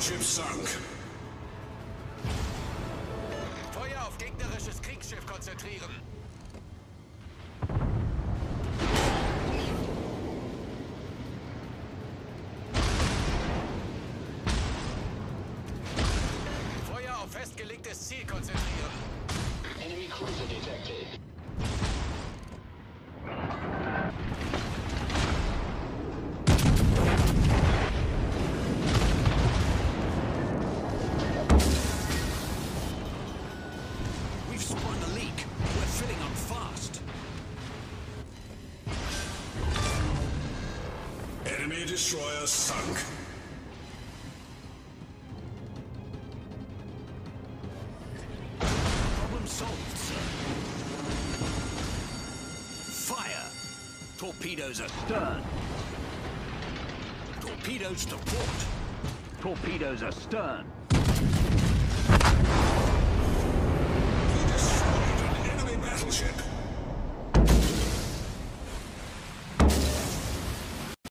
battleship sunk. Feuer auf gegnerisches Kriegsschiff konzentrieren. Feuer auf festgelegtes Ziel konzentrieren. Enemy cruiser detected. We've sprung a leak. We're filling up fast. Enemy destroyer sunk. Problem solved, sir. Fire! Torpedoes astern. Torpedoes to port. Torpedoes astern. We destroyed an enemy battleship.